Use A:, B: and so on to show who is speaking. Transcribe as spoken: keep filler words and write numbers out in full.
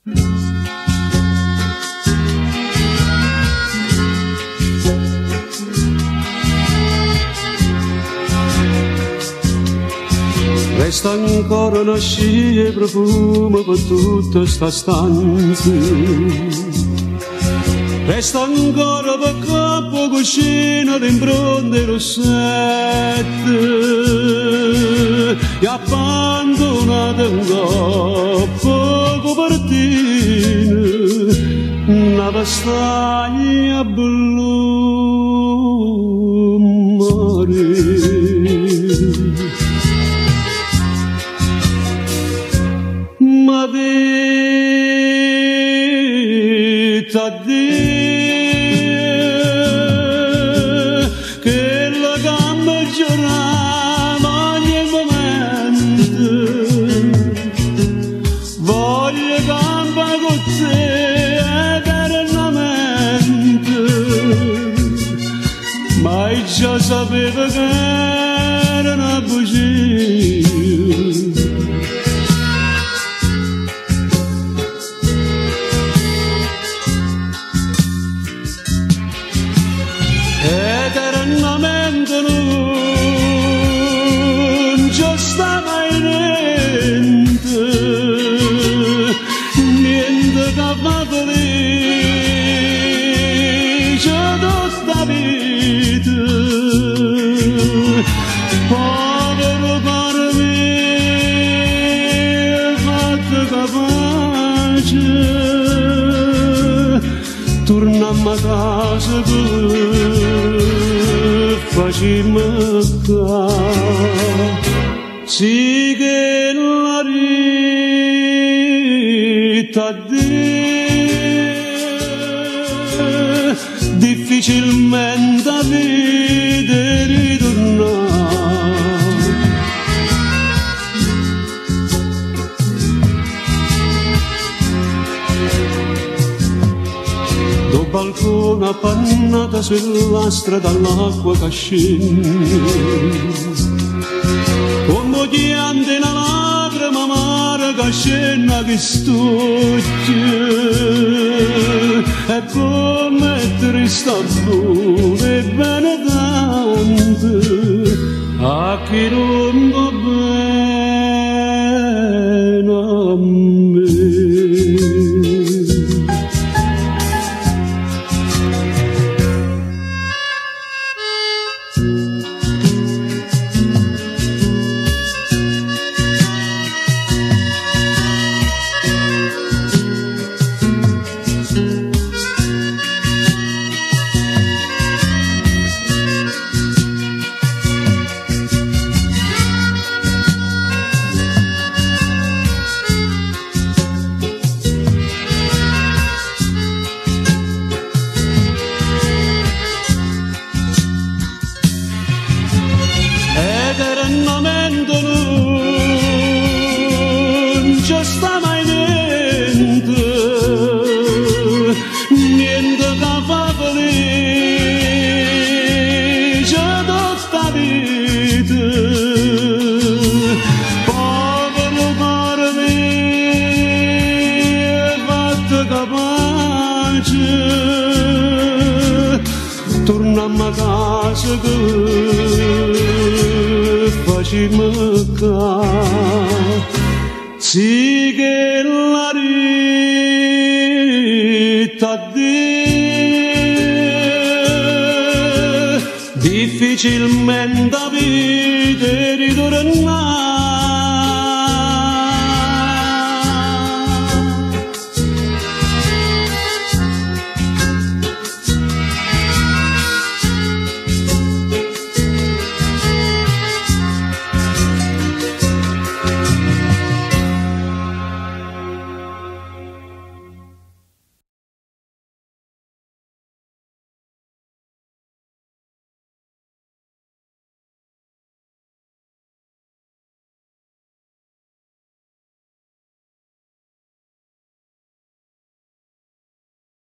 A: Resta ancora una scia e profumo per tutta sta stanza. Resta ancora per capo cucina d'impronte rossette e abbandonate un coppo copertine una vestaglia blu mare. Ma dite a Dio che la gamba giornava ogni momento, voglio gamba con te eternamente, ma io già sapevo che era una bugia. Eternamente non ci sta mai niente, niente che va felice tutta vita. Povero cuore mio, fatto capace, torniamo a casa facciamo qua, sì che la vita a Dio difficilmente vede ritornare. Do balcone appannata sulla strada all'acqua che scende, come chiante una lacrima amara che scende che stuccia, e come triste buone e bene tante a chi non va bene a me. Eternamente non ci sta mai niente, niente che fa felice tutta vita. Povero cuore mio, fatto capace, torniamo a casa che facciamo qua, sì che la vita a Dio difficilmente